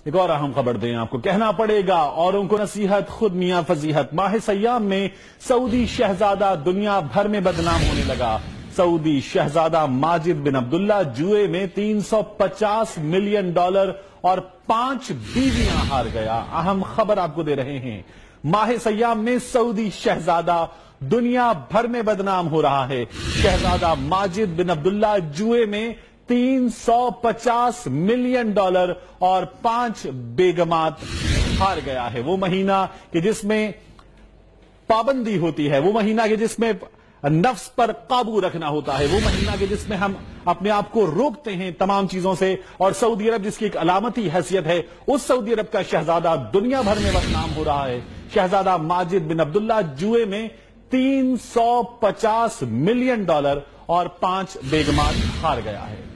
ایک اور اہم خبر دیں آپ کو، کہنا پڑے گا اوروں کو نصیحت خود میاں فضیحت۔ ماہ سیام میں سعودی شہزادہ دنیا بھر میں بدنام ہونے لگا۔ سعودی شہزادہ ماجد بن عبداللہ جوئے میں $350 ملین اور 5 بیویاں ہار گیا۔ اہم خبر آپ کو دے رہے ہیں، ماہ سیام میں سعودی شہزادہ دنیا بھر میں بدنام ہو رہا ہے۔ شہزادہ ماجد بن عبداللہ جوئے میں $350 ملین اور 5 بیگمات ہار گیا ہے۔ وہ مہینہ کہ جس میں پابندی ہوتی ہے، وہ مہینہ کہ جس میں نفس پر قابو رکھنا ہوتا ہے، وہ مہینہ کہ جس میں ہم اپنے آپ کو روکتے ہیں تمام چیزوں سے، اور سعودی عرب جس کی ایک علامتی حیثیت ہے، اس سعودی عرب کا شہزادہ دنیا بھر میں بدنام ہو رہا ہے۔ شہزادہ ماجد بن عبداللہ جوئے میں $350 ملین اور 5 بیگمات ہار گیا ہے۔